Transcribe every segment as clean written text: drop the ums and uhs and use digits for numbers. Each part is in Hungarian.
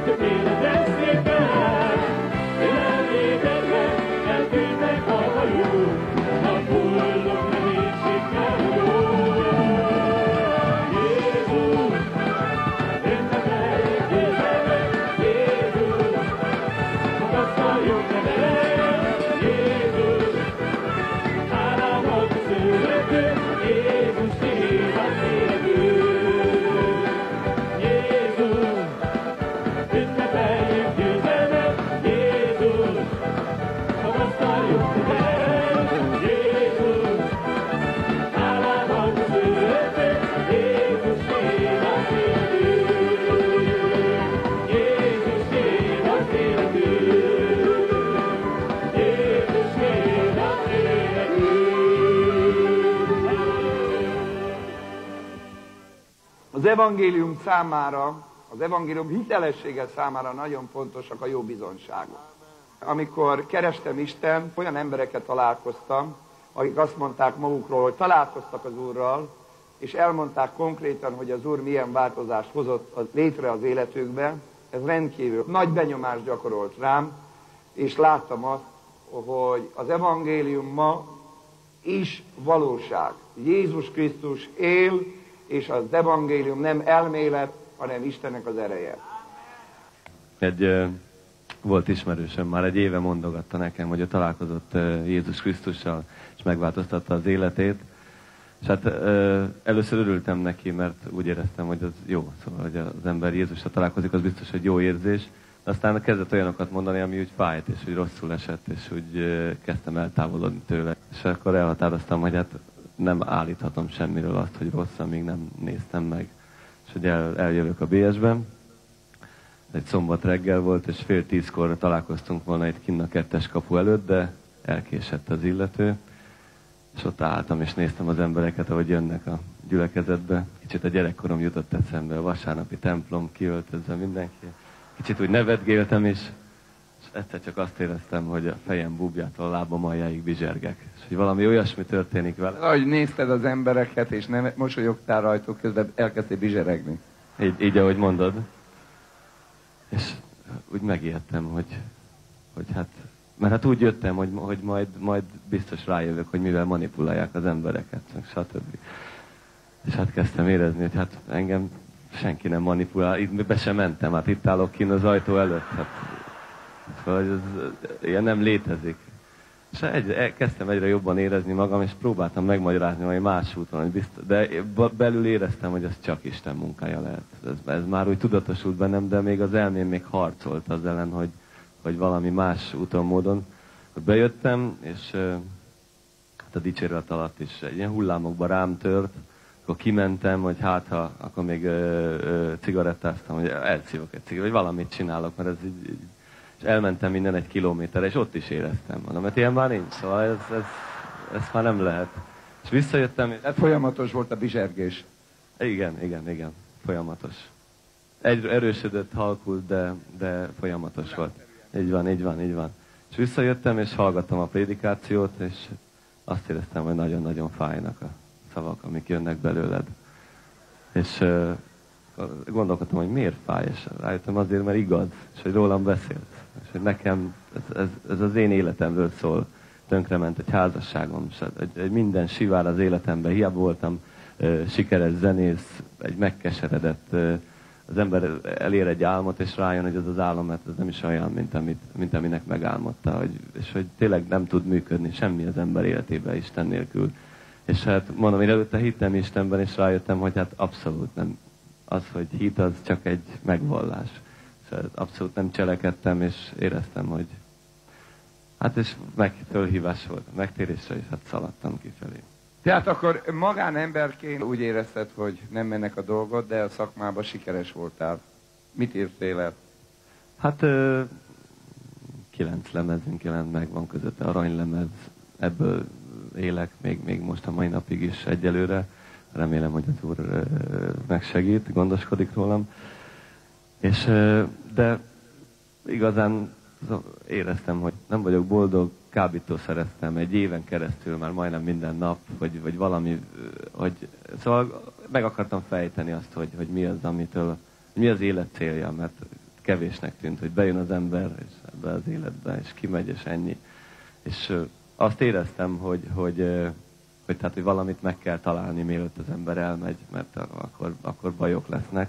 tökéletes szépen, lelétegve eltűnnek a hajók, a boldog reménységgel jó. Jézus, ünnepeljük győzelmet, Jézus, magasztaljuk nevet, Jézus, hálával köszönhető, Jézus él az életünk. Jézus, ünnepeljük győzelmet, Jézus, magasztaljuk nevet, Jézus, hálával köszönhető, Jézus él az életünk. Jézus él az életünk. Jézus él az életünk. Az evangélium számára, az evangélium hitelessége számára nagyon fontosak a jó bizonságok. Amikor kerestem Isten, olyan embereket találkoztam, akik azt mondták magukról, hogy találkoztak az Úrral, és elmondták konkrétan, hogy az Úr milyen változást hozott létre az életükbe. Ez rendkívül nagy benyomást gyakorolt rám, és láttam azt, hogy az evangélium ma is valóság. Jézus Krisztus él, és az evangélium nem elmélet, hanem Istennek az ereje. Volt ismerősöm, már egy éve mondogatta nekem, hogy ő találkozott Jézus Krisztussal, és megváltoztatta az életét. És hát először örültem neki, mert úgy éreztem, hogy az jó. Szóval, hogy az ember Jézussal találkozik, az biztos, hogy jó érzés. Aztán kezdett olyanokat mondani, ami úgy fájt, és úgy rosszul esett, és úgy kezdtem eltávolodni tőle. És akkor elhatároztam, hogy hát nem állíthatom semmiről azt, hogy rossz, amíg nem néztem meg. És hogy eljövök a BS-ben. Egy szombat reggel volt, és 9:30 találkoztunk volna itt kinn a 2-es kapu előtt, de elkésett az illető. És ott álltam, és néztem az embereket, ahogy jönnek a gyülekezetbe. Kicsit a gyerekkorom jutott eszembe, a vasárnapi templom, kiöltözve mindenki. Kicsit úgy nevetgéltem is, és egyszer csak azt éreztem, hogy a fejem búbjától a lábam aljáig bizsergek. És hogy valami olyasmi történik vele. Ahogy nézted az embereket, és nem mosolyogtál rajtuk, közben elkezdtél bizseregni. Így ahogy mondod. És úgy megijedtem, hogy hát... Mert hát úgy jöttem, hogy majd biztos rájövök, hogy mivel manipulálják az embereket, stb. És hát kezdtem érezni, hogy hát engem senki nem manipulál. Itt be sem mentem, hát itt állok kint az ajtó előtt. Hát, szóval ez ilyen nem létezik. És kezdtem egyre jobban érezni magam, és próbáltam megmagyarázni valami más úton, hogy de belül éreztem, hogy ez csak Isten munkája lehet. Ez már úgy tudatosult bennem, de még az elmém még harcolt az ellen, hogy valami más úton, módon. Bejöttem, és hát a dicséret alatt is egy ilyen hullámokba rám tört, akkor kimentem, hogy hát ha, akkor még cigarettáztam, hogy elszívok egy cigarettát, vagy valamit csinálok, mert ez így és elmentem innen 1 kilométerre, és ott is éreztem. Mondom, mert ilyen már nincs, szóval ez már nem lehet. És visszajöttem, és... Hát folyamatos volt a bizsergés. Igen, folyamatos. Egyre erősödött, halkult, de folyamatos volt. Így van. És visszajöttem, és hallgattam a prédikációt, és azt éreztem, hogy nagyon-nagyon fájnak a szavak, amik jönnek belőled. És gondolkodtam, hogy miért fáj, és rájöttem azért, mert igaz, és hogy rólam beszélsz. És hogy nekem ez az én életemről szól. Tönkrement egy házasságom, egy minden sivár az életemben. Hiába voltam sikeres zenész, egy megkeseredett, az ember elér egy álmot, és rájön, hogy az álom, mert ez nem is olyan, mint aminek megálmodta. És hogy tényleg nem tud működni semmi az ember életében Isten nélkül. És hát mondom, én előtte hittem Istenben, és rájöttem, hogy hát abszolút nem. Az, hogy hit, az csak egy megvallás. És abszolút nem cselekedtem, és éreztem, hogy hát és fölhívás volt a megtérésre, és hát szaladtam kifelé. Tehát akkor magánemberként úgy érezted, hogy nem mennek a dolgod, de a szakmában sikeres voltál. Mit írtél el? Hát 9 lemezünk jelent meg, van közötte aranylemez, ebből élek még most a mai napig is egyelőre. Remélem, hogy az Úr megsegít, gondoskodik rólam. És, de igazán éreztem, hogy nem vagyok boldog, kábítószereztem egy éven keresztül, már majdnem minden nap, vagy valami, szóval meg akartam fejteni azt, hogy mi az, mi az élet célja, mert kevésnek tűnt, hogy bejön az ember és ebbe az életbe, és kimegy, és ennyi. És azt éreztem, hogy valamit meg kell találni, mielőtt az ember elmegy, mert akkor bajok lesznek.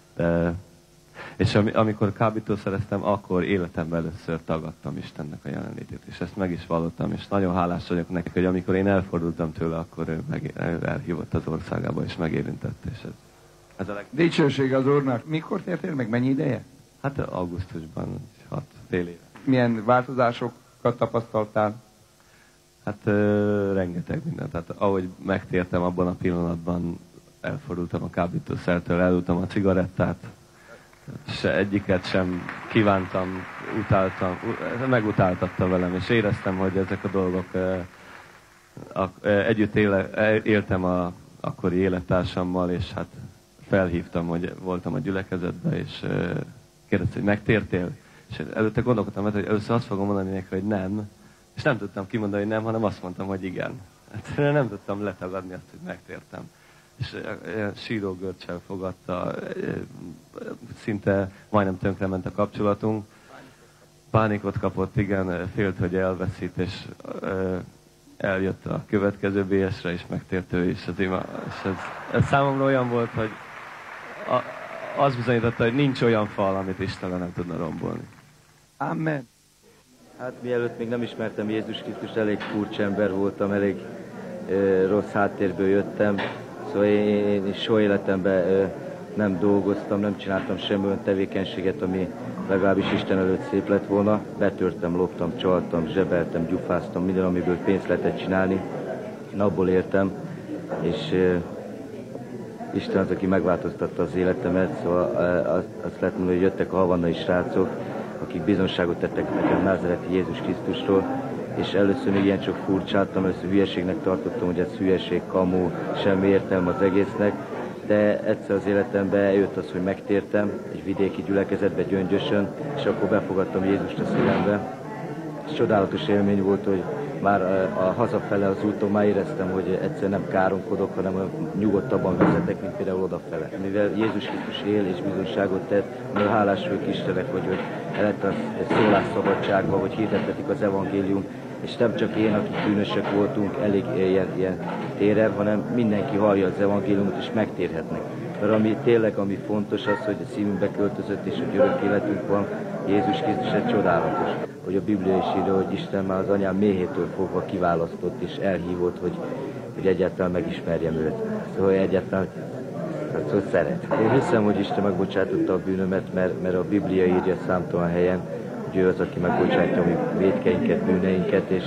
És amikor kábítószereztem, akkor életemben először tagadtam Istennek a jelenlétét, és ezt meg is vallottam, és nagyon hálás vagyok neki, hogy amikor én elfordultam tőle, akkor ő elhívott az országába, és megérintett, és ez a Dicsőség az Úrnak. Mikor tértél meg? Mennyi ideje? Hát augusztusban, 6 fél éve. Milyen változásokat tapasztaltál? Hát rengeteg mindent. Tehát ahogy megtértem, abban a pillanatban elfordultam a kábítószertől, elültem a cigarettát, se egyiket sem kívántam, utáltam, megutáltatta velem, és éreztem, hogy ezek a dolgok együtt éltem a akkori élettársammal, és hát felhívtam, hogy voltam a gyülekezetben, és kérdezte, hogy megtértél? És előtte gondolkodtam, hogy először azt fogom mondani neki, hogy nem, és nem tudtam kimondani, hogy nem, hanem azt mondtam, hogy igen. Hát nem tudtam letagadni azt, hogy megtértem. És sírógörcsel fogadta, szinte majdnem tönkrement a kapcsolatunk. Pánikot kapott, igen, félt, hogy elveszít, és eljött a következő BS-re, és megtért ő is az ima. És ez számomra olyan volt, hogy az bizonyította, hogy nincs olyan fal, amit Isten nem tudna rombolni. Amen. Hát mielőtt még nem ismertem Jézus Krisztust, elég furcsa ember voltam, elég rossz háttérből jöttem. Szóval én soha életemben nem dolgoztam, nem csináltam semmi olyan tevékenységet, ami legalábbis Isten előtt szép lett volna. Betörtem, loptam, csaltam, zsebeltem, gyufáztam, minden, amiből pénzt lehetett csinálni. Én abból éltem, és Isten az, aki megváltoztatta az életemet. Szóval azt lehet mondani, hogy jöttek a havannai srácok, akik bizonságot tettek nekem názáreti Jézus Krisztusról, és először még ilyen csak furcsáltam, először hülyeségnek tartottam, hogy ez hülyeség, kamu, semmi értelme az egésznek, de egyszer az életemben eljött az, hogy megtértem egy vidéki gyülekezetbe Gyöngyösön, és akkor befogadtam Jézust a szívembe. És csodálatos élmény volt, hogy már a hazafele az úton már éreztem, hogy egyszer nem káromkodok, hanem nyugodtabban vezetek, mint például odafele. Mivel Jézus Krisztus él és bizonyságot tett, mert hálás vagyok Istennek, hogy elett a szólásszabadságban, hogy hirdetetik az evangélium, és nem csak én, akik bűnösök voltunk, elég ilyen téren, hanem mindenki hallja az evangéliumot, és megtérhetnek. Mert ami fontos az, hogy a szívünkbe költözött, és hogy örök életünk van, Jézus Krisztus egy csodálatos. Hogy a Biblia is írja, hogy Isten már az anyám méhétől fogva kiválasztott, és elhívott, hogy egyáltalán megismerjem őt. Szóval egyáltalán szeret. Én hiszem, hogy Isten megbocsátotta a bűnömet, mert a Biblia írja számtalan helyen, hogy ő az, aki megbocsátja a mi vétkeinket, bűneinket, és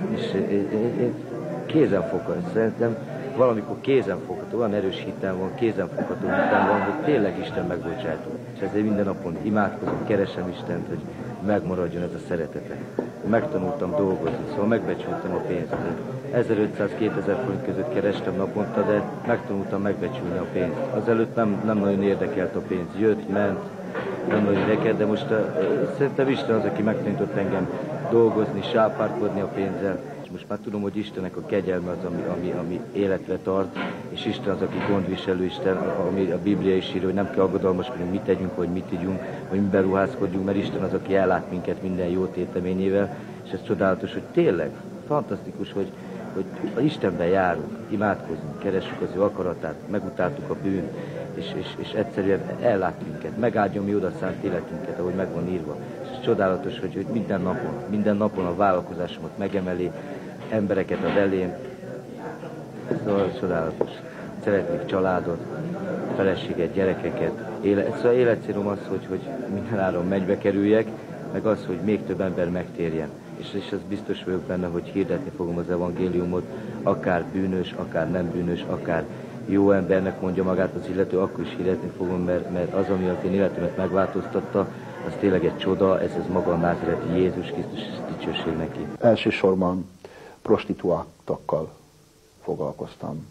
kézenfogható. Szerintem valamikor kézenfogható, olyan erős hitem van, kézenfogható hitem van, hogy tényleg Isten megbocsátó. És ezért minden napon imádkozom, keresem Istent, hogy megmaradjon ez a szeretete. Megtanultam dolgozni, szóval megbecsültem a pénzt. 1500-2000 forint között kerestem naponta, de megtanultam megbecsülni a pénzt. Azelőtt nem nagyon érdekelt a pénz. Jött, ment, nem nagyon érdekelt, de most szerintem Isten az, aki megtanított engem dolgozni, sápárkodni a pénzzel. És most már tudom, hogy Istennek a kegyelme az, ami életre tart, és Isten az, aki gondviselő Isten, ami a Biblia is írja, hogy nem kell aggodalmaskodni, hogy mit tegyünk, hogy mit ígyunk, hogy mi beruházkodjunk, mert Isten az, aki ellát minket minden jó téteményével, és ez csodálatos, hogy tényleg, fantasztikus, hogy Istenben járunk, imádkozunk, keressük az ő akaratát, megutáltuk a bűnt, és egyszerűen ellát minket, megáldja mi oda szánt életünket, ahogy meg van írva. És ez csodálatos, hogy minden napon a vállalkozásomat megemeli, embereket ad elém. Szóval csodálatos. Szeretnék családot, feleséget, gyerekeket. Szóval életcélom az, hogy mindenáron mennybe kerüljek, meg az, hogy még több ember megtérjen. És az biztos vagyok benne, hogy hirdetni fogom az evangéliumot, akár bűnös, akár nem bűnös, akár jó embernek mondja magát az illető, akkor is hirdetni fogom, mert az, ami az én életemet megváltoztatta, az tényleg egy csoda, ez maga a názáreti Jézus Krisztus, dicsőség neki. Elsősorban prostituáltakkal foglalkoztam.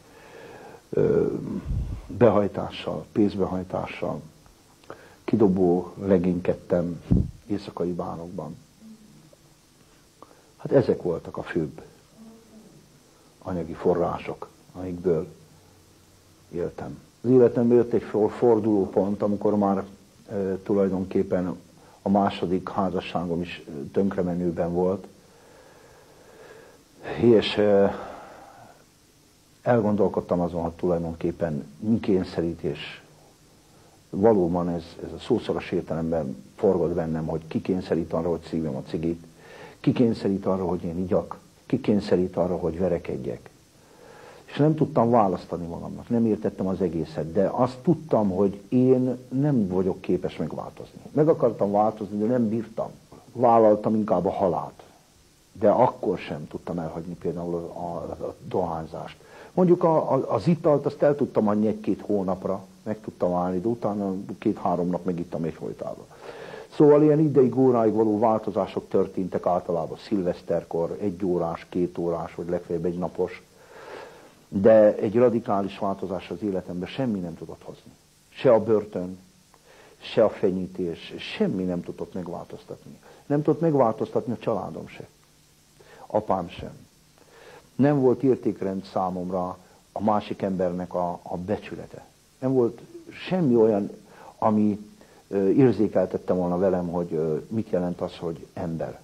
Behajtással, pénzbehajtással, kidobó legénykedtem éjszakai bánokban. Hát ezek voltak a főbb anyagi források, amikből éltem. Az életemben jött egy fordulópont, amikor már tulajdonképpen a második házasságom is tönkremenőben volt, és elgondolkodtam azon, hogy tulajdonképpen mi kényszerítés. Valóban ez a szószoros értelemben forgott bennem, hogy ki kényszerít arra, hogy szívjam a cigit, ki kényszerít arra, hogy én igyak, ki kényszerít arra, hogy verekedjek. És nem tudtam választani magamnak, nem értettem az egészet, de azt tudtam, hogy én nem vagyok képes megváltozni. Meg akartam változni, de nem bírtam. Vállaltam inkább a halált, de akkor sem tudtam elhagyni például a dohányzást. Mondjuk az italt azt el tudtam adni 1-2 hónapra, meg tudtam állni, de utána 2-3 nap megittam egyfolytában. Szóval ilyen ideig, óráig való változások történtek általában szilveszterkor, 1 órás, 2 órás, vagy legfeljebb 1 napos. De egy radikális változás az életemben semmi nem tudott hozni. Se a börtön, se a fenyítés, semmi nem tudott megváltoztatni. Nem tudott megváltoztatni a családom se. Apám sem. Nem volt értékrend számomra a másik embernek a becsülete. Nem volt semmi olyan, ami érzékeltette volna velem, hogy mit jelent az, hogy ember.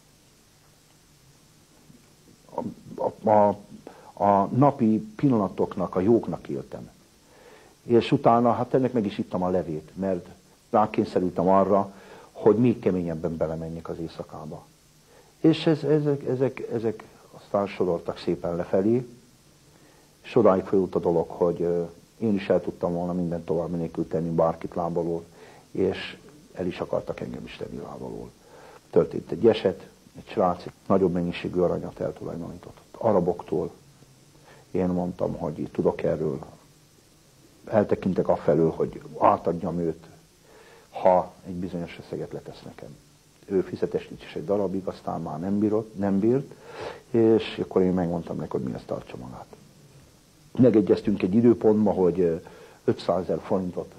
A napi pillanatoknak, a jóknak éltem. És utána, hát ennek meg is ittam a levét, mert rákényszerültem arra, hogy még keményebben belemenjek az éjszakába. És ezek aztán sodortak szépen lefelé, és odáig folyult a dolog, hogy én is el tudtam volna mindent tovább nélkül tenni bárkit lábalól, és el is akartak engem is tenni lábalól. Történt egy eset, egy srác nagyobb mennyiségű aranyat eltulajdonított araboktól. Én mondtam, hogy itt tudok erről, eltekintek afelől, hogy átadjam őt, ha egy bizonyos összeget letesz nekem. Ő fizetett is egy darabig, aztán már nem bírt, és akkor én megmondtam neki, hogy mi ezt tartsa magát. Megegyeztünk egy időpontban, hogy 500 000 forintot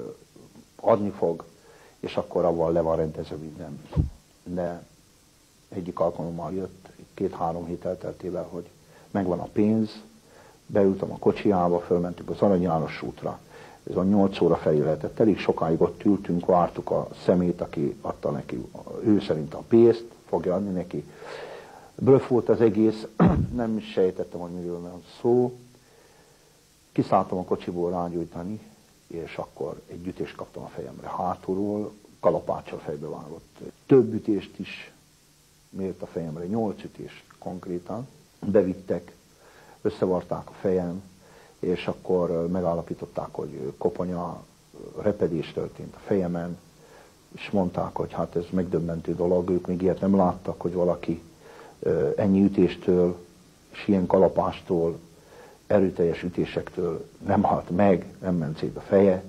adni fog, és akkor avval le van rendezve minden. De egyik alkalommal jött, 2-3 hét elteltével, hogy megvan a pénz, beültem a kocsiába, fölmentünk az Arany János útra. Ez a 8 óra felé lehetett. Elég sokáig ott ültünk, vártuk a szemét, aki adta neki, ő szerint a pénzt, fogja adni neki. Blöff volt az egész, nem is sejtettem, hogy miről van szó. Kiszálltam a kocsiból rágyújtani, és akkor egy ütést kaptam a fejemre hátulról, kalapáccsal fejbe vágott. Több ütést is mért a fejemre, 8 ütés konkrétan. Bevittek, összevarták a fejem, és akkor megállapították, hogy koponya repedés történt a fejemen, és mondták, hogy hát ez megdöbbentő dolog, ők még ilyet nem láttak, hogy valaki ennyi ütéstől, és ilyen kalapástól, erőteljes ütésektől nem halt meg, nem ment szét a feje.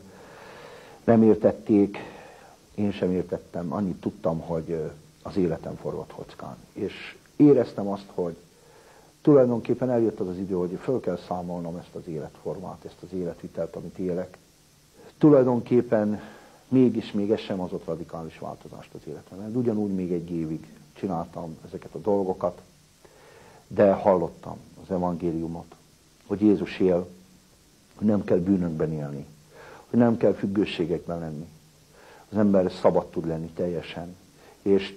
Nem értették, én sem értettem, annyit tudtam, hogy az életem forgott kockán. És éreztem azt, hogy tulajdonképpen eljött az idő, hogy föl kell számolnom ezt az életformát, ezt az életvitelt, amit élek. Tulajdonképpen még ez sem hozott radikális változást az életemben. Ugyanúgy még 1 évig csináltam ezeket a dolgokat, de hallottam az evangéliumot, hogy Jézus él, hogy nem kell bűnökben élni, hogy nem kell függőségekben lenni. Az ember szabad tud lenni teljesen, és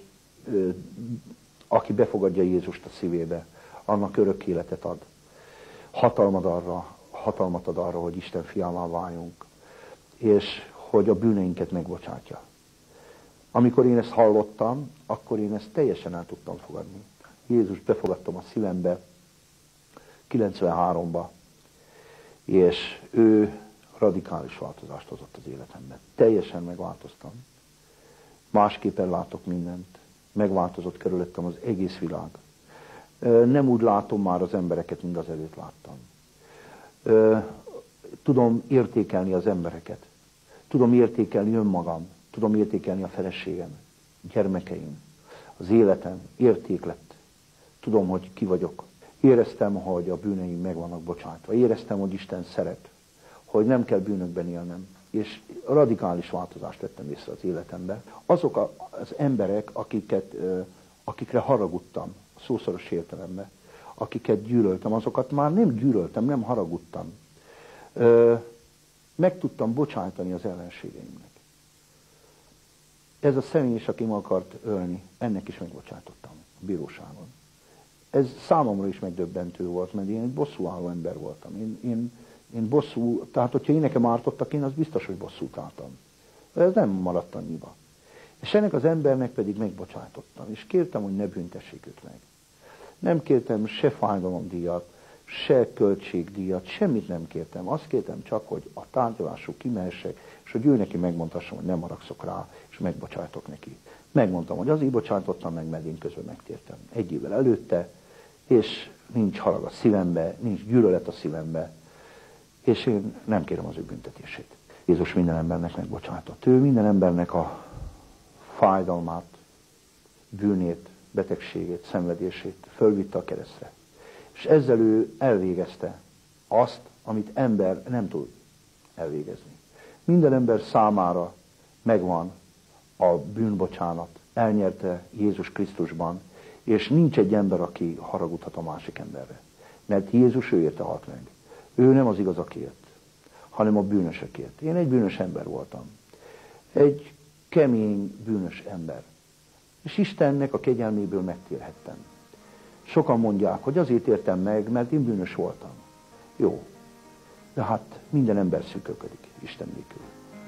aki befogadja Jézust a szívébe, annak örök életet ad. Hatalmat ad arra, hogy Isten fiává váljunk, és hogy a bűneinket megbocsátja. Amikor én ezt hallottam, akkor én ezt teljesen el tudtam fogadni. Jézus befogadtam a szívembe 93-ba, és ő radikális változást hozott az életemben. Teljesen megváltoztam. Másképpen látok mindent. Megváltozott körülöttem az egész világ. Nem úgy látom már az embereket, mint az előtt láttam. Tudom értékelni az embereket. Tudom értékelni önmagam. Tudom értékelni a feleségem, gyermekeim. Az életem érték lett. Tudom, hogy ki vagyok. Éreztem, hogy a bűneim meg vannak bocsátva. Éreztem, hogy Isten szeret. Hogy nem kell bűnökben élnem. És radikális változást tettem észre az életemben. Azok az emberek, akikre haragudtam, szószoros értelemben, akiket gyűlöltem, azokat már nem gyűlöltem, nem haragudtam. Meg tudtam bocsájtani az ellenségeimnek. Ez a személy is, aki meg akart ölni, ennek is megbocsátottam a bíróságon. Ez számomra is megdöbbentő volt, mert én egy bosszúálló ember voltam. Én bosszú, tehát hogyha én nekem ártottak, én az biztos, hogy bosszút álltam. Ez nem maradt annyiba. És ennek az embernek pedig megbocsátottam, és kértem, hogy ne büntessék őt meg. Nem kértem se fájdalomdíjat, se költségdíjat, semmit nem kértem. Azt kértem csak, hogy a tárgyalásuk kimehessek, és hogy ő neki megmondhassam, hogy nem haragszok rá, és megbocsájtok neki. Megmondtam, hogy azért bocsátottam meg, mert én közben megtértem. Egy évvel előtte, és nincs harag a szívembe, nincs gyűlölet a szívembe, és én nem kérem az ő büntetését. Jézus minden embernek megbocsátott. Ő minden embernek a fájdalmát, bűnét, betegségét, szenvedését fölvitte a keresztre. És ezzel ő elvégezte azt, amit ember nem tud elvégezni. Minden ember számára megvan a bűnbocsánat, elnyerte Jézus Krisztusban, és nincs egy ember, aki haragudhat a másik emberre. Mert Jézus ő érte halt meg. Ő nem az igazakért, hanem a bűnösökért. Én egy bűnös ember voltam. Egy kemény, bűnös ember. És Istennek a kegyelméből megtérhettem. Sokan mondják, hogy azért értem meg, mert én bűnös voltam. Jó, de hát minden ember szűkölködik Isten nélkül.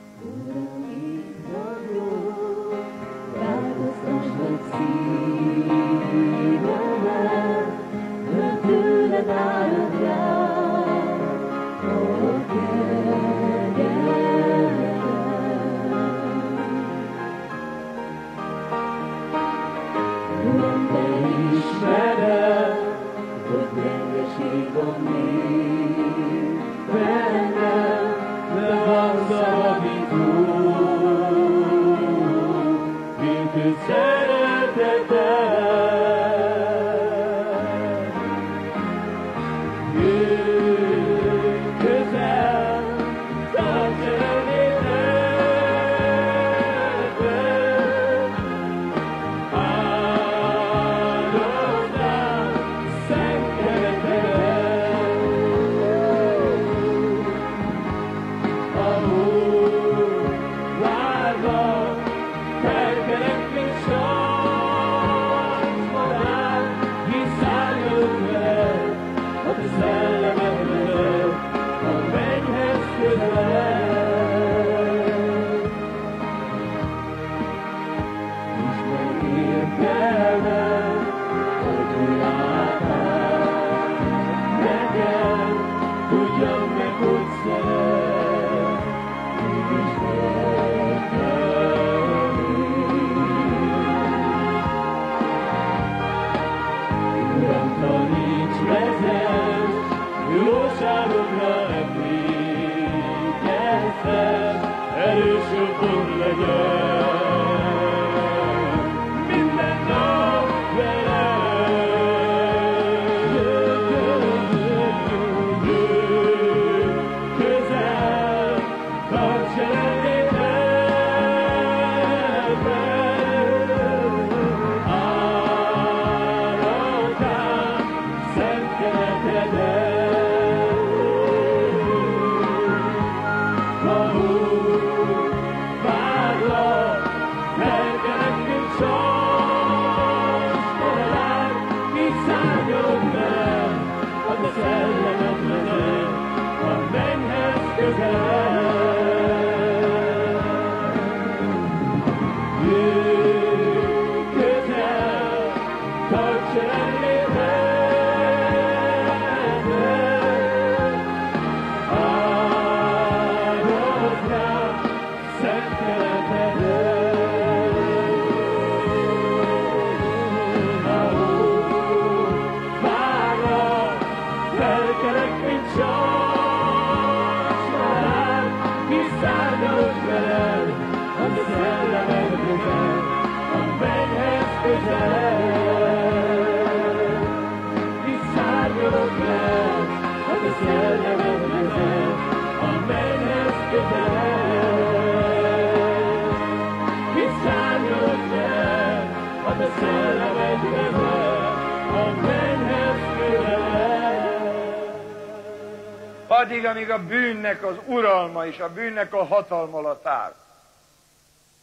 Addig, amíg a bűnnek az uralma és a bűnnek a hatalma alatt áll.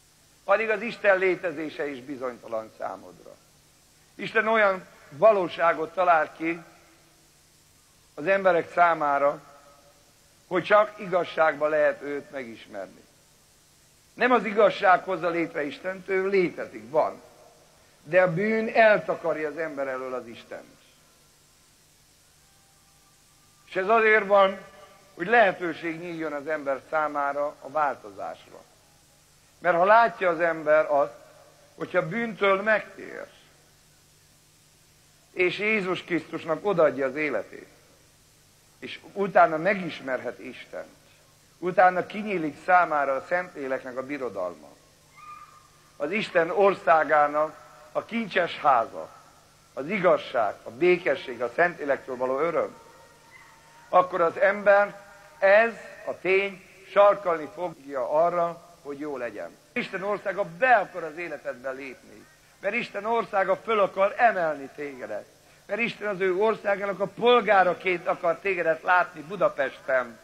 addig az Isten létezése is bizonytalan számodra. Isten olyan valóságot talál ki az emberek számára, hogy csak igazságban lehet őt megismerni. Nem az igazság hozza létre Istent, ő létezik, van. De a bűn eltakarja az ember elől az Istent. És ez azért van, hogy lehetőség nyíljon az ember számára a változásra. Mert ha látja az ember azt, hogyha bűntől megtér, és Jézus Krisztusnak odaadja az életét, és utána megismerhet Istent, utána kinyílik számára a Szentléleknek a birodalma, az Isten országának a kincses háza, az igazság, a békesség, a Szentlélektől való öröm, akkor az ember ez a tény sarkalni fogja arra, hogy jó legyen. Isten országa be akar az életedbe lépni, mert Isten országa föl akar emelni tégedet, mert Isten az ő országának a polgáraként akar tégedet látni Budapesten,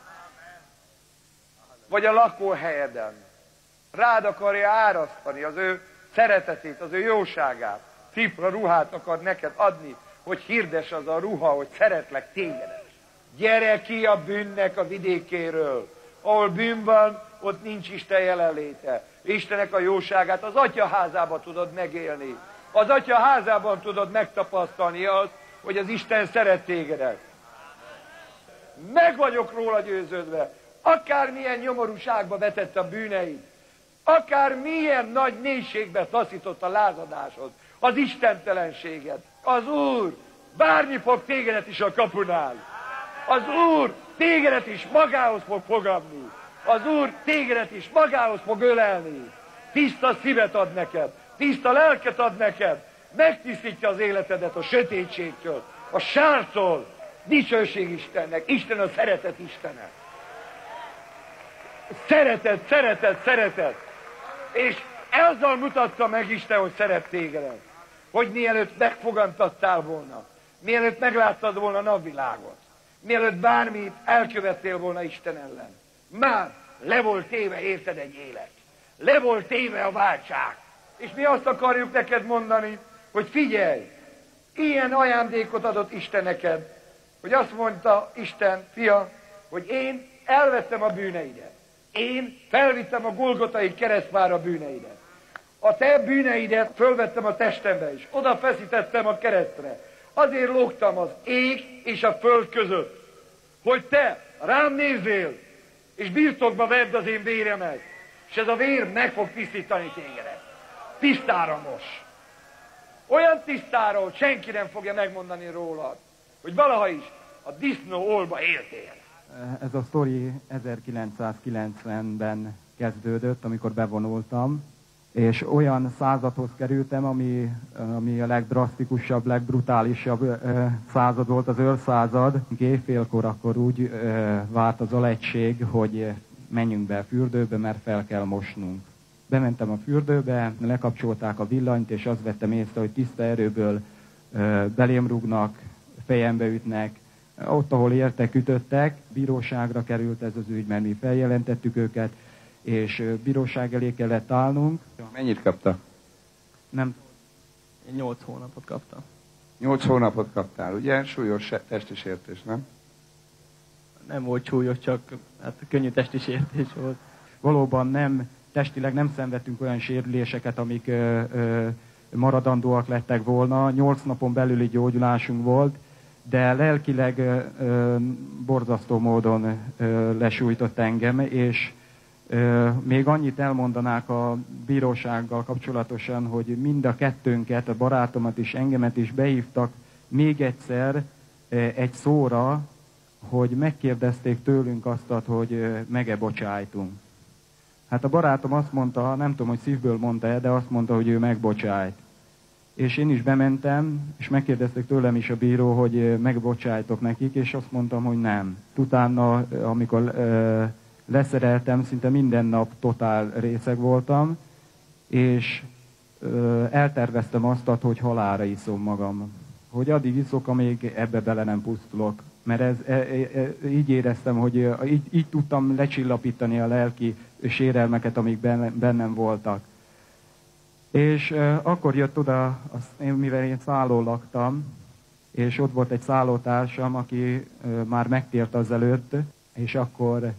vagy a lakóhelyeden. Rád akarja árasztani az ő szeretetét, az ő jóságát. Cipra, ruhát akar neked adni, hogy hirdes az a ruha, hogy szeretlek tégedet. Gyere ki a bűnnek a vidékéről. Ahol bűn van, ott nincs Isten jelenléte. Istenek a jóságát az Atya házában tudod megélni. Az Atya házában tudod megtapasztalni azt, hogy az Isten szeret tégedet. Meg vagyok róla győződve. Akármilyen nyomorúságba vetett a bűneid, akármilyen nagy mélységbe taszított a lázadásod, az istentelenséged, az Úr várni fog tégedet is a kapunál. Az Úr tégedet is magához fog fogadni. Az Úr tégedet is magához fog ölelni. Tiszta szívet ad neked, tiszta lelket ad neked, megtisztítja az életedet a sötétségtől, a sártól. Dicsőség Istennek, Isten a szeretet Istene. Szeretet, szeretet, szeretet. És ezzel mutatta meg Isten, hogy szeret tégedet. Hogy mielőtt megfogantattál volna, mielőtt megláttad volna a napvilágot, mielőtt bármit elkövettél volna Isten ellen, már le volt téve érted egy élet. Le volt téve a váltság. És mi azt akarjuk neked mondani, hogy figyelj, ilyen ajándékot adott Isten neked, hogy azt mondta Isten, fia, hogy én elvettem a bűneidet. Én felvittem a Golgotai keresztfára a bűneidet. A te bűneidet fölvettem a testembe is. Oda feszítettem a keresztre. Azért lógtam az ég és a föld között, hogy te rám nézzél, és birtokba vedd az én véremet. És ez a vér meg fog tisztítani tégedet. Tisztára mos. Olyan tisztára, hogy senki nem fogja megmondani rólad, hogy valaha is a disznó olba éltél. Ez a sztori 1990-ben kezdődött, amikor bevonultam, és olyan századhoz kerültem, ami a legdrasztikusabb, legbrutálisabb század volt, az őrszázad. Éjfélkor akkor úgy várt az alegység, hogy menjünk be a fürdőbe, mert fel kell mosnunk. Bementem a fürdőbe, lekapcsolták a villanyt, és azt vettem észre, hogy tiszta erőből belém rúgnak, fejembe ütnek. Ott, ahol értek, ütöttek, bíróságra került ez az ügy, mert mi feljelentettük őket, és bíróság elé kellett állnunk. Mennyit kapta? Nem. Én 8 hónapot kaptam. 8 hónapot kaptál, ugye? Súlyos testi sértés, nem? Nem volt súlyos, csak hát könnyű testi sértés volt. Valóban testileg nem szenvedtünk olyan sérüléseket, amik maradandóak lettek volna. 8 napon belüli gyógyulásunk volt, de lelkileg borzasztó módon lesújtott engem, és még annyit elmondanák a bírósággal kapcsolatosan, hogy mind a kettőnket, a barátomat és engemet is behívtak még egyszer egy szóra, hogy megkérdezték tőlünk azt, hogy meg-e bocsájtunk. Hát a barátom azt mondta, nem tudom, hogy szívből mondta-e, de azt mondta, hogy ő megbocsájt. És én is bementem, és megkérdezték tőlem is a bíró, hogy megbocsájtok nekik, és azt mondtam, hogy nem. Utána, amikor leszereltem, szinte minden nap totál részeg voltam, és elterveztem azt, hogy halálra iszom magam. Hogy addig iszok, amíg ebbe bele nem pusztulok. Mert így éreztem, hogy így tudtam lecsillapítani a lelki sérelmeket, amik bennem voltak. És akkor jött oda, mivel én szállón laktam, és ott volt egy szállótársam, aki már megtért azelőtt, és akkor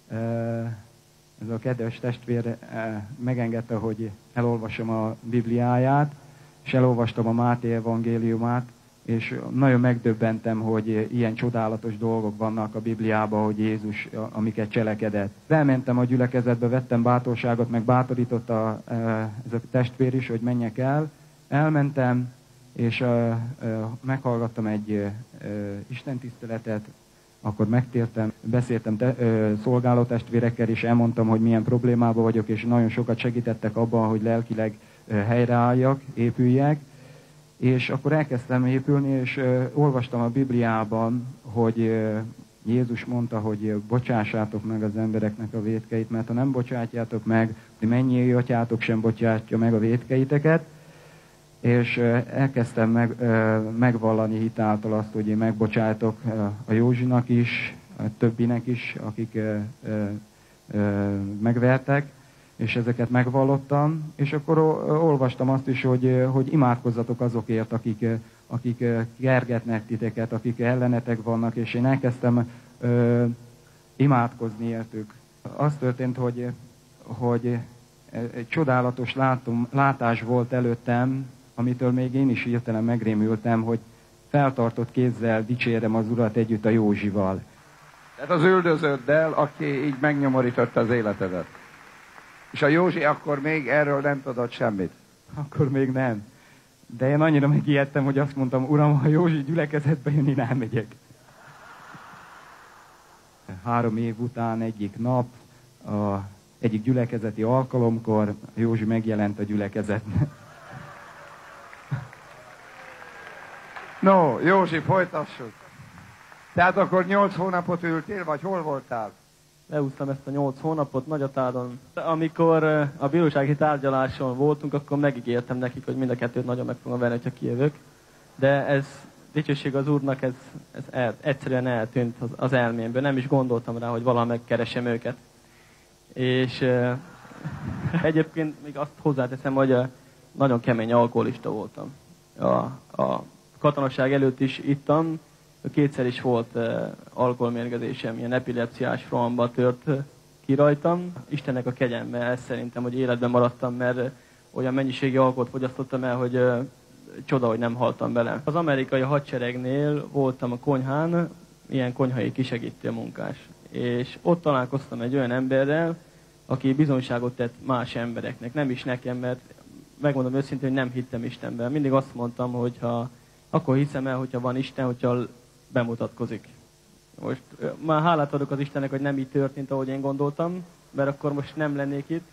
ez a kedves testvér megengedte, hogy elolvasom a Bibliáját, és elolvastam a Máté evangéliumát, és nagyon megdöbbentem, hogy ilyen csodálatos dolgok vannak a Bibliában, hogy Jézus, amiket cselekedett. Elmentem a gyülekezetbe, vettem bátorságot, meg bátorította ez a testvér is, hogy menjek el. Elmentem, és meghallgattam egy istentiszteletet, akkor megtértem, beszéltem szolgálótestvérekkel, és elmondtam, hogy milyen problémában vagyok, és nagyon sokat segítettek abban, hogy lelkileg helyreálljak, épüljek. És akkor elkezdtem épülni, és olvastam a Bibliában, hogy Jézus mondta, hogy bocsássátok meg az embereknek a vétkeit, mert ha nem bocsátjátok meg, hogy mennyi atyátok sem bocsátja meg a vétkeiteket. És elkezdtem megvallani hitáltal azt, hogy én megbocsátok a Józsinak is, a többinek is, akik megvertek, és ezeket megvallottam, és akkor olvastam azt is, hogy imádkozzatok azokért, akik kergetnek titeket, akik ellenetek vannak, és én elkezdtem imádkozni értük. Az történt, hogy egy csodálatos látás volt előttem, amitől még én is hirtelen megrémültem, hogy feltartott kézzel dicsérem az Urat együtt a Józsival. Tehát az üldöződdel, aki így megnyomorította az életedet. És a Józsi akkor még erről nem tudott semmit. Akkor még nem. De én annyira megijedtem, hogy azt mondtam, Uram, ha Józsi gyülekezetbe jön, én elmegyek. 3 év után egyik nap, egyik gyülekezeti alkalomkor Józsi megjelent a gyülekezetnek. No, Józsi, folytassuk. Tehát akkor 8 hónapot ültél, vagy hol voltál? Leúztam ezt a 8 hónapot Nagyatádon. Amikor a bírósági tárgyaláson voltunk, akkor megígértem nekik, hogy mind a kettőt nagyon meg fogom venni, ha kijövök. De ez, dicsőség az Úrnak, ez egyszerűen eltűnt az elmémből. Nem is gondoltam rá, hogy valaha megkeresem őket. És egyébként még azt hozzáteszem, hogy nagyon kemény alkoholista voltam. A katonaság előtt is ittam, 2-szer is volt alkoholmérgezésem, ilyen epilepsziás rohamba tört ki rajtam. Istennek a kegyelme, ez szerintem, hogy életben maradtam, mert olyan mennyiségi alkoholt fogyasztottam el, hogy csoda, hogy nem haltam bele. Az amerikai hadseregnél voltam a konyhán, ilyen konyhai kisegítő munkás. És ott találkoztam egy olyan emberrel, aki bizonyságot tett más embereknek, nem is nekem, mert megmondom őszintén, hogy nem hittem Istenben. Mindig azt mondtam, hogy akkor hiszem el, hogyha van Isten, hogyha bemutatkozik. Most már hálát adok az Istennek, hogy nem így történt, ahogy én gondoltam, mert akkor most nem lennék itt.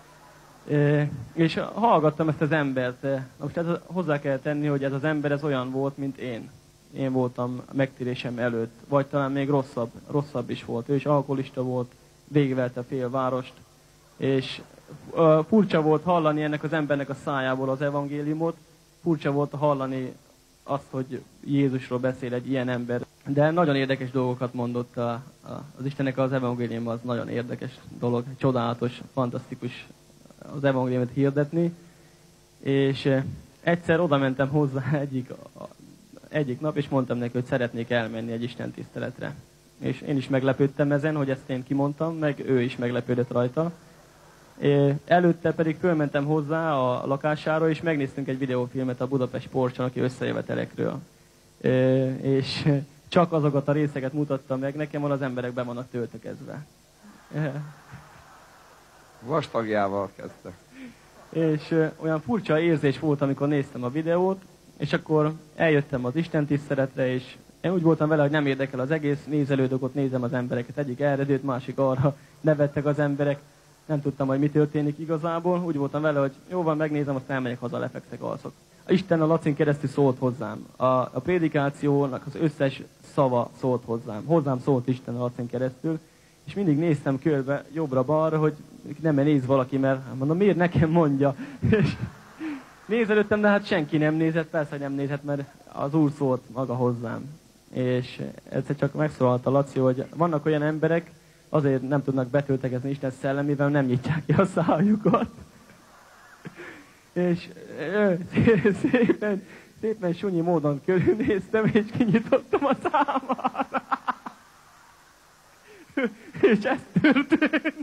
És hallgattam ezt az embert. Most hozzá kell tenni, hogy ez az ember ez olyan volt, mint én. Én voltam megtérésem előtt, vagy talán még rosszabb is volt. Ő is alkoholista volt, végigverte fél várost, és furcsa volt hallani ennek az embernek a szájából az evangéliumot, furcsa volt hallani azt, hogy Jézusról beszél egy ilyen ember. De nagyon érdekes dolgokat mondott az Istennek az evangélium, az nagyon érdekes dolog, csodálatos, fantasztikus az evangéliumot hirdetni. És egyszer oda mentem hozzá egyik nap, és mondtam neki, hogy szeretnék elmenni egy Isten tiszteletre. És én is meglepődtem ezen, hogy ezt én kimondtam, meg ő is meglepődött rajta. Előtte pedig fölmentem hozzá a lakására, és megnéztünk egy videófilmet a Budapest sportcsarnoki összejövetelekről. És csak azokat a részeket mutatta meg nekem, ahol az emberek be vannak töltekezve. Vastagjával kezdte. És olyan furcsa érzés volt, amikor néztem a videót, és akkor eljöttem az Isten tiszteletre, és én úgy voltam vele, hogy nem érdekel az egész, nézelődök, ott nézem az embereket, egyik erre másik arra, nevettek az emberek, nem tudtam, hogy mi történik igazából, úgy voltam vele, hogy jó van, megnézem, azt elmegyek haza, lefekszek, alszok. Isten a Lacin keresztül szólt hozzám. A prédikációnak az összes szava szólt hozzám szólt Isten a Lacin keresztül, és mindig néztem körbe, jobbra-balra, hogy nem néz valaki, mert mondom, miért nekem mondja? És nézelődtem, de hát senki nem nézett, persze, hogy nem nézett, mert az Úr szólt maga hozzám. És egyszer csak megszólalt a Laci, hogy vannak olyan emberek, azért nem tudnak betöltekezni Isten szellemével, nem nyitják ki a szájukat. És szépen sunyi módon körülnéztem, és kinyitottam a számára. És ez történt.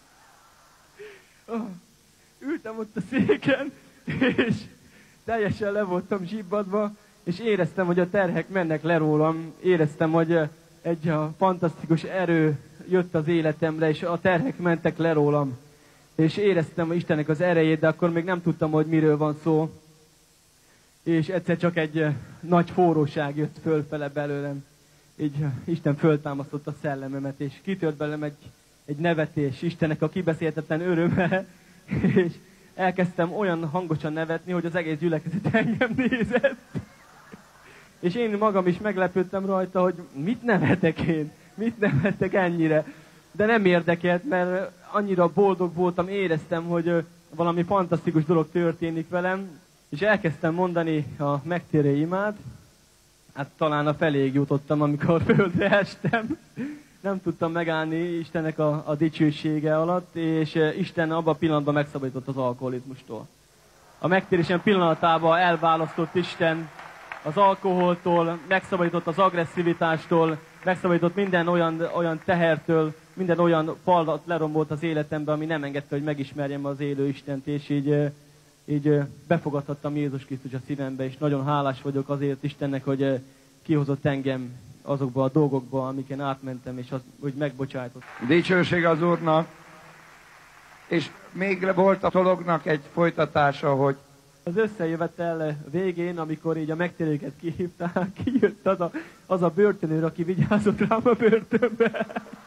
Ültem ott a széken, és teljesen le voltam zsibbadva, és éreztem, hogy a terhek mennek le rólam. Éreztem, hogy egy fantasztikus erő jött az életemre, és a terhek mentek le rólam. És éreztem Istennek az erejét, de akkor még nem tudtam, hogy miről van szó. És egyszer csak egy nagy forróság jött fölfele belőlem. Így Isten föltámasztott a szellememet, és kitört belőlem egy nevetés, Istennek a kibeszélhetetlen öröme, és elkezdtem olyan hangosan nevetni, hogy az egész gyülekezet engem nézett. És én magam is meglepődtem rajta, hogy mit nevetek én, mit nevetek ennyire. De nem érdekelt, mert annyira boldog voltam, éreztem, hogy valami fantasztikus dolog történik velem, és elkezdtem mondani a megtérő imát. Hát talán a feléig jutottam, amikor földre estem. Nem tudtam megállni Istennek a dicsősége alatt, és Isten abban a pillanatban megszabadított az alkoholizmustól. A megtérésem pillanatában elválasztott Isten az alkoholtól, megszabadított az agresszivitástól, megszabadított minden olyan tehertől, minden olyan falat lerombolt az életembe, ami nem engedte, hogy megismerjem az élő Istent, és így befogadhattam Jézus Krisztus a szívembe, és nagyon hálás vagyok azért Istennek, hogy kihozott engem azokba a dolgokba, amiken átmentem, és hogy megbocsájtott. Dicsőség az Úrnak. És még volt a dolognak egy folytatása, hogy Az összejövetel végén, amikor így a megtérőket kihívták, kijött az a börtönőr, aki vigyázott rám a börtönbe.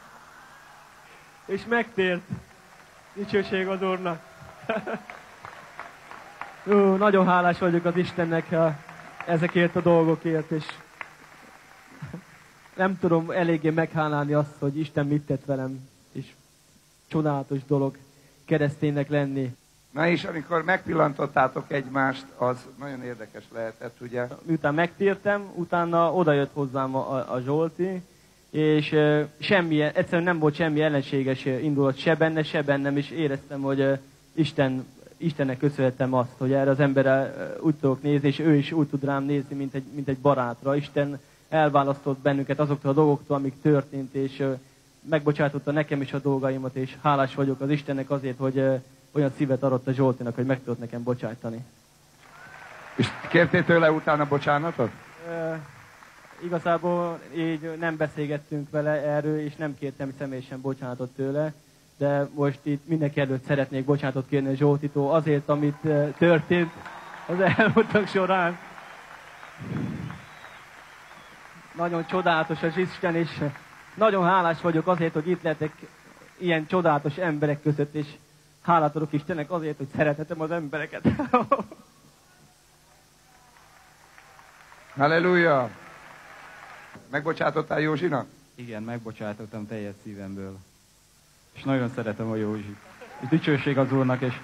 És megtért. Dicsőség az Úrnak. Nagyon hálás vagyok az Istennek ezekért a dolgokért, és nem tudom eléggé meghálálni azt, hogy Isten mit tett velem, és csodálatos dolog kereszténynek lenni. na és amikor megpillantottátok egymást, az nagyon érdekes lehetett, ugye? Miután megtértem, utána odajött hozzám a Zsolti, és egyszerűen nem volt semmi ellenséges indulat se benne, se bennem, és éreztem, hogy Istennek köszönhetem azt, hogy erre az emberre úgy tudok nézni, és ő is úgy tud rám nézni, mint egy barátra. Isten elválasztott bennünket azoktól a dolgoktól, amik történt, és megbocsátotta nekem is a dolgaimat, és hálás vagyok az Istennek azért, hogy olyan szívet adott a Zsoltinak, hogy meg tudott nekem bocsájtani. És kértél tőle utána bocsánatot? Igazából így nem beszélgettünk vele erről, és nem kértem személyesen bocsánatot tőle, de most itt mindenki előtt szeretnék bocsánatot kérni a Zsoltitól azért, amit történt az elmúltak során. Nagyon csodálatos az Isten, és nagyon hálás vagyok azért, hogy itt lehetek ilyen csodálatos emberek között, és hálát adok Istennek azért, hogy szeretetem az embereket. Halleluja! Megbocsátottál Józsinak? Igen, megbocsátottam teljes szívemből. És nagyon szeretem a Józsit. És dicsőség az Úrnak, és...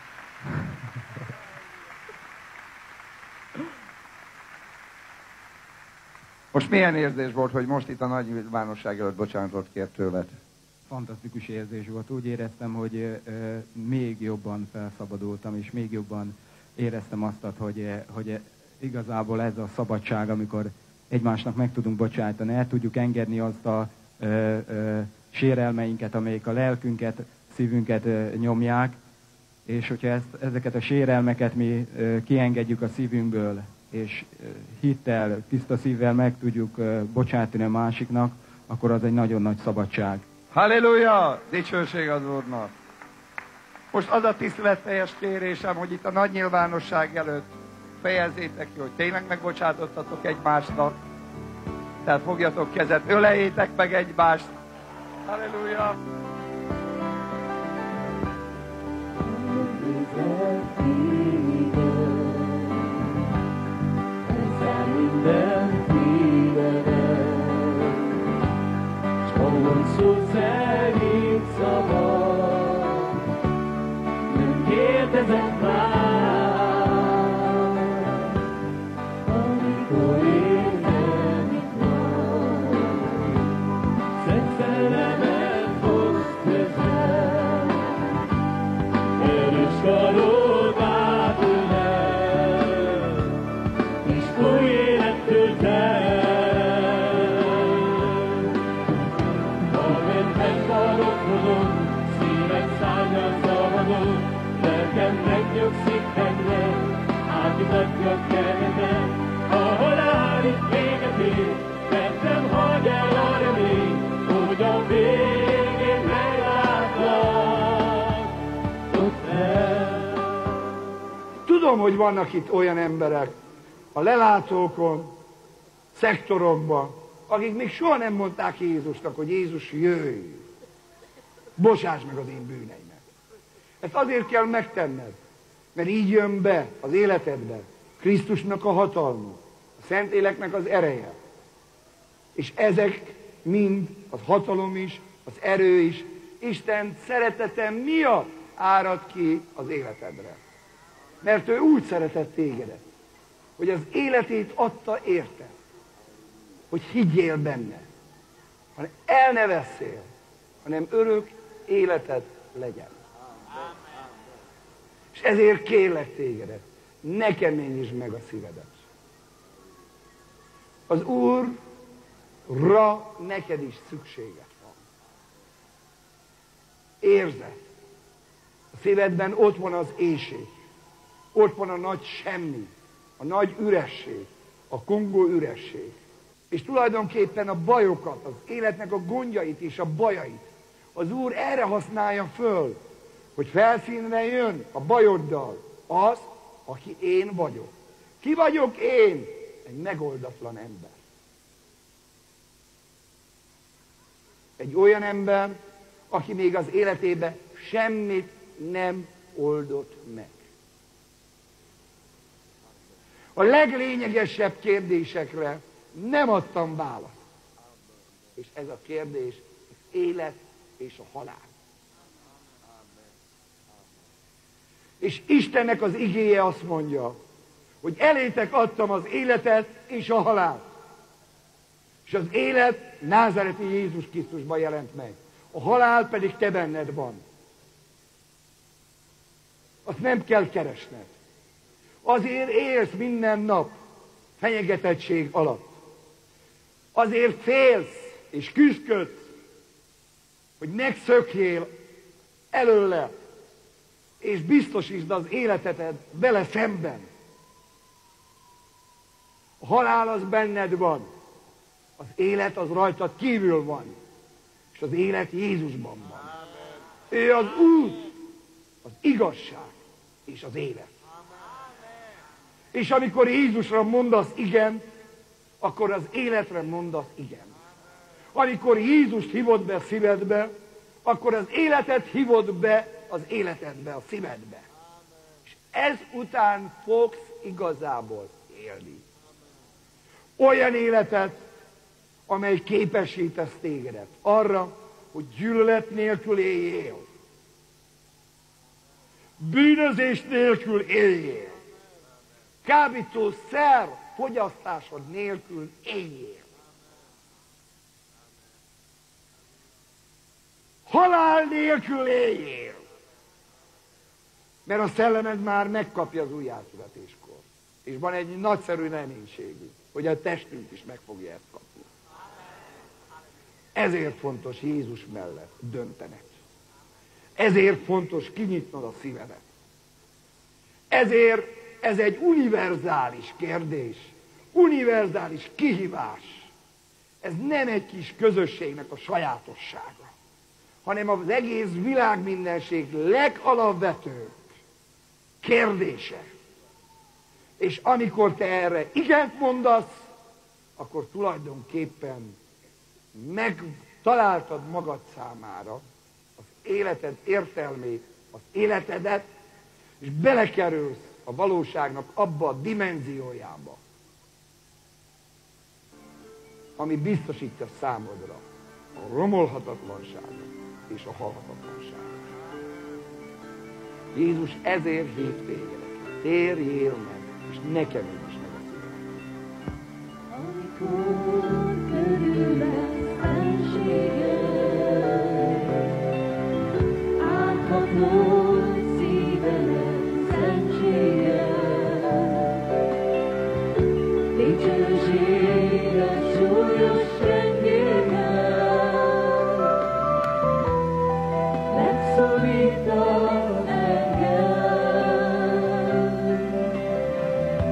Most milyen érzés volt, hogy most itt a nagy nyilvánosság előtt bocsánatot kért tőled? Fantasztikus érzés volt. Úgy éreztem, hogy még jobban felszabadultam, és még jobban éreztem azt, hogy igazából ez a szabadság, amikor egymásnak meg tudunk bocsájtani, el tudjuk engedni azt a sérelmeinket, amelyek a lelkünket, szívünket nyomják, és hogyha ezeket a sérelmeket mi kiengedjük a szívünkből, és hittel, tiszta szívvel meg tudjuk bocsátani a másiknak, akkor az egy nagyon nagy szabadság. Halleluja! Dicsőség az Úrnak! Most az a tiszteletteljes kérésem, hogy itt a nagy nyilvánosság előtt fejezzétek ki, hogy tényleg megbocsátottatok egymásnak. Tehát fogjatok kezet, öleljétek meg egymást. Halleluja! Szó szerint szabad, nem kérdezett már, amikor érzem itt van, szent szerelmet fog mutatja keretet, a halál is véget ér, mert nem hagy el a remény, hogy a végén meglátlak ott el. Tudom, hogy vannak itt olyan emberek a lelátókon, szektorokban, akik még soha nem mondták Jézusnak, hogy Jézus, jöjj, bocsáss meg az én bűneimet. Ezt azért kell megtenned, mert így jön be az életedbe Krisztusnak a hatalma, a Szentléleknek az ereje. És ezek mind, az hatalom is, az erő is, Isten szeretete miatt árad ki az életedre. Mert ő úgy szeretett tégedet, hogy az életét adta érte, hogy higgyél benne, hanem el ne vesszél, hanem örök életed legyen. És ezért kérlek tégedet, ne keményítsd meg a szívedet. Az Úrra neked is szükséged van. Érzed, a szívedben ott van az éhség, ott van a nagy semmi, a nagy üresség, a kongó üresség. És tulajdonképpen a bajokat, az életnek a gondjait és a bajait az Úr erre használja föl, hogy felszínre jön a bajoddal az, aki én vagyok. Ki vagyok én? Egy megoldatlan ember. Egy olyan ember, aki még az életében semmit nem oldott meg. A leglényegesebb kérdésekre nem adtam választ. És ez a kérdés az élet és a halál. És Istennek az igéje azt mondja, hogy elétek adtam az életet és a halált. És az élet názáreti Jézus Krisztusban jelent meg. A halál pedig te benned van. Azt nem kell keresned. Azért élsz minden nap fenyegetettség alatt. Azért félsz és küzdködsz, hogy megszökjél előle, és biztosítsd az életedet vele szemben. A halál az benned van, az élet az rajtad kívül van, és az élet Jézusban van. Ő az út, az igazság és az élet. És amikor Jézusra mondasz igen, akkor az életre mondasz igen. Amikor Jézust hívod be a szívedbe, akkor az életet hívod be az életedbe, a szívedbe. És ez után fogsz igazából élni. Olyan életet, amely képesítesz tégedet arra, hogy gyűlölet nélkül éljél. Bűnözés nélkül éljél. Kábítószer fogyasztásod nélkül éljél. Halál nélkül éljél. Mert a szellemed már megkapja az újjászületéskor. És van egy nagyszerű reménységű, hogy a testünk is meg fogja ezt kapni. Ezért fontos Jézus mellett döntened. Ezért fontos kinyitnod a szívedet. Ezért ez egy univerzális kérdés, univerzális kihívás. Ez nem egy kis közösségnek a sajátossága, hanem az egész világmindenség legalapvetőbb kérdése. És amikor te erre igent mondasz, akkor tulajdonképpen megtaláltad magad számára az életed értelmét, az életedet, és belekerülsz a valóságnak abba a dimenziójába, ami biztosítja számodra a romolhatatlanságot és a halhatatlanságot. Jézus ezért hív téged, térjél meg, és ne keményíts meg a szíved. Amikor körülvesz fenséget, áthatod szívedet szentséget, dicsőséget, súlyos csendjéket, megszólítasz engem.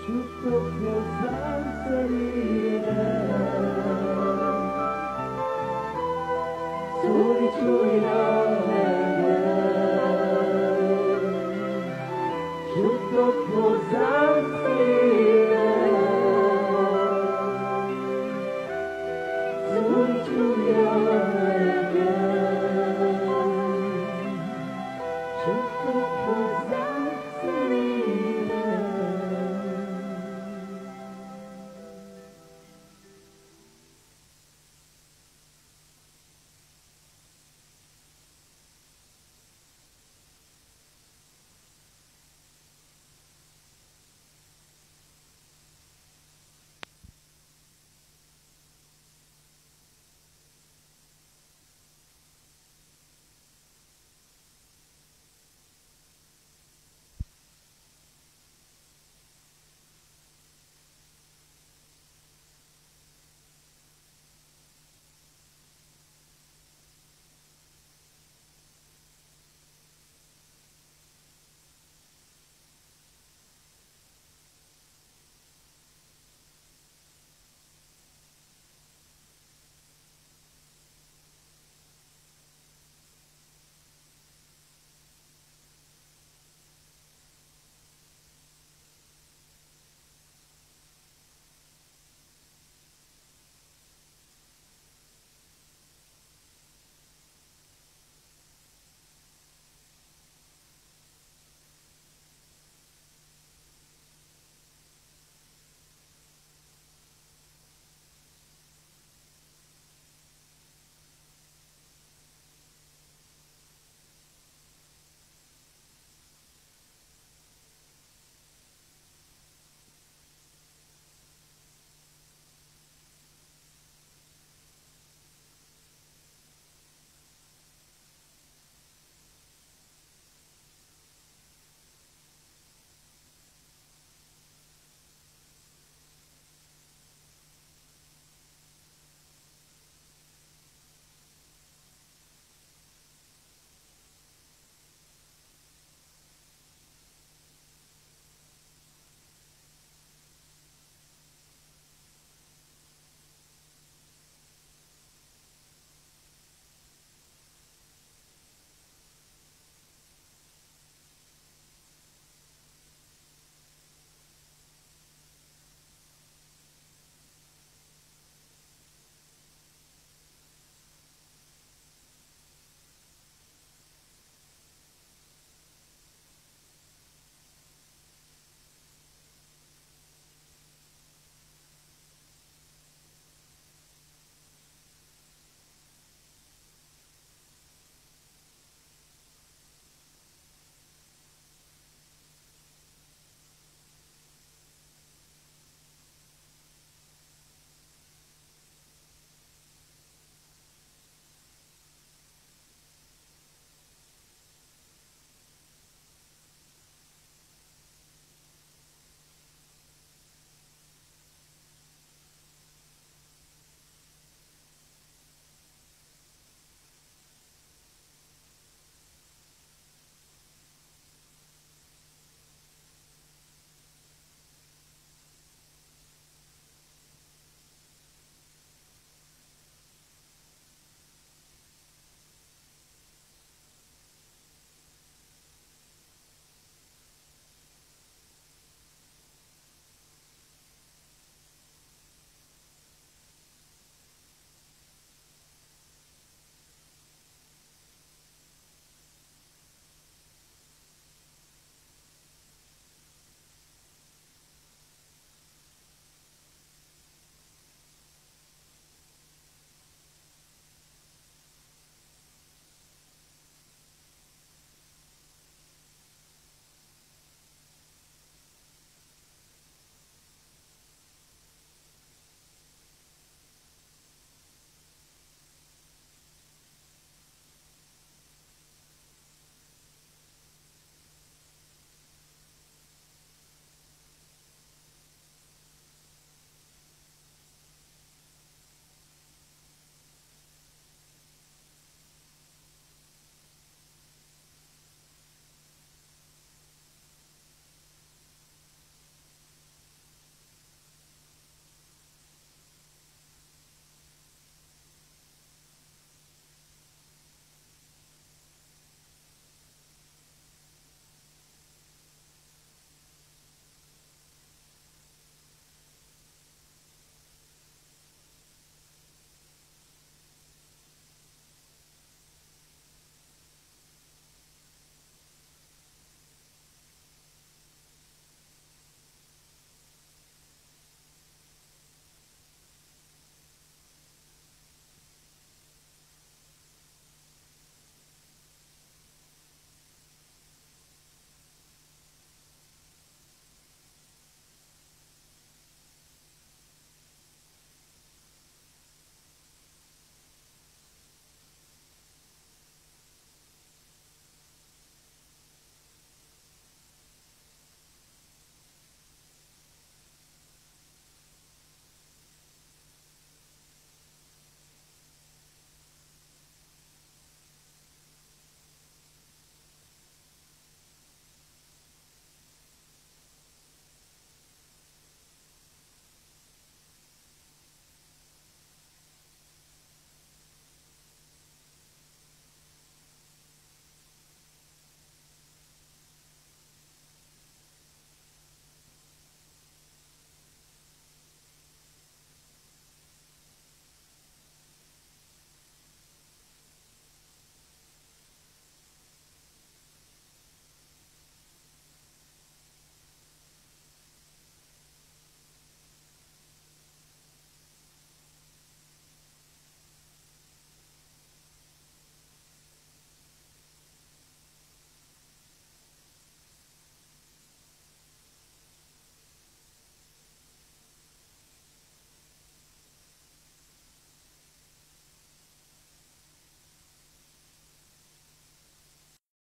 suttogja szám szemében. Szólíts újra engem,